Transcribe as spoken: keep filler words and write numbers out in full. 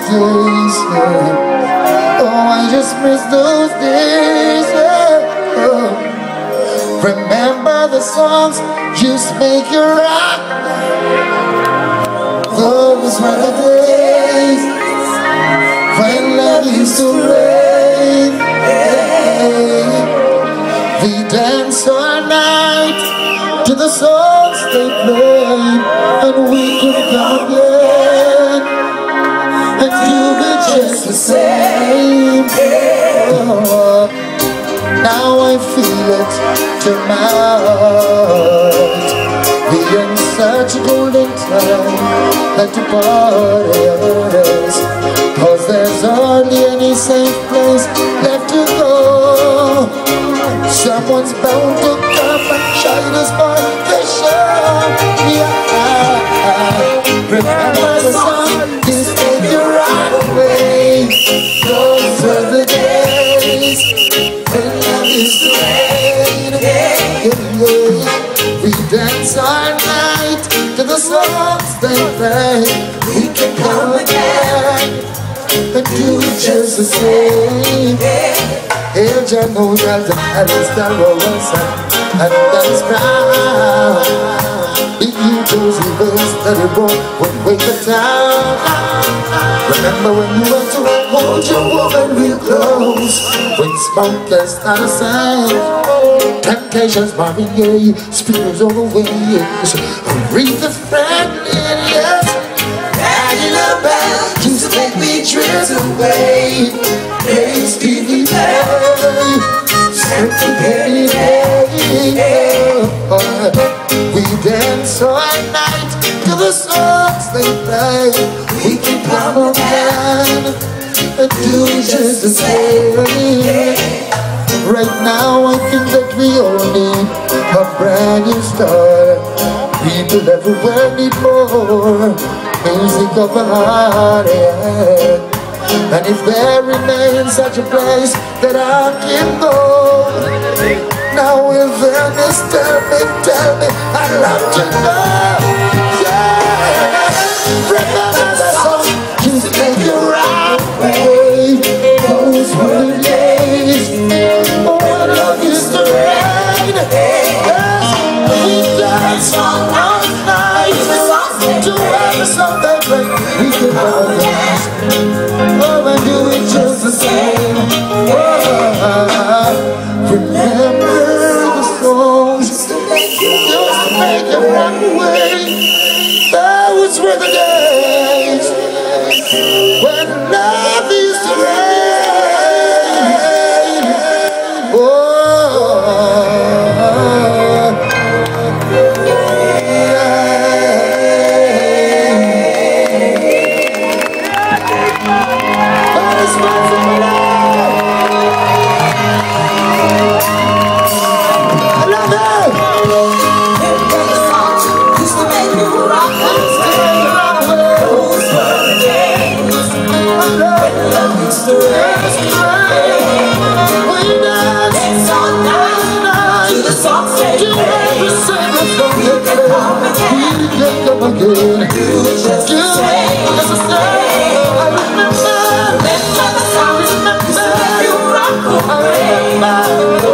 days, yeah. Oh, I just miss those days, yeah. Oh. Remember the songs used to make you rock. Those were the days when love used to rain, yeah. We danced all night to the songs they played, and we could come again and do it just the same. Oh, now I feel it to my heart. We in such a golden time that to parties, 'cause there's hardly any safe place left to go. Someone's bound to come and shine us by the show. Yeah, remember the song used to take you right away. Those were the days when love used to rain. Yeah, yeah. We dance all night to the songs they play. We can come again and do it just the same. Hey, John knows that the Alistair Rollins and that's proud. Big you Josie Bass that it won't wake the town. Remember when you went to hold your woman real close, when smokeless not a sign, temptations Marvin Gaye, speakers all the way, yes. Aretha Franklin, yes. Hanging a bell used to make me drift away. Hey, Stevie Ray, Santa Penny Day. We dance all night to the songs they play. We can come again and do just the same. Right now I think that we all need a brand new start. People everywhere need more music of the heart, yeah. And if there remains such a place that I can go, now will Venice tell me, tell me, I'd love to know, yeah. Remember the song used to make you right away. Those were the days when love used to rain. Yes, we danced all night to every song they play. We could all dance, oh, and do it just the same. Oh, remember the songs used to make you run away. Those were the days when love used to rain. Oh, again, do it just the same. I remember, remember the songs, remember you rock away. I remember.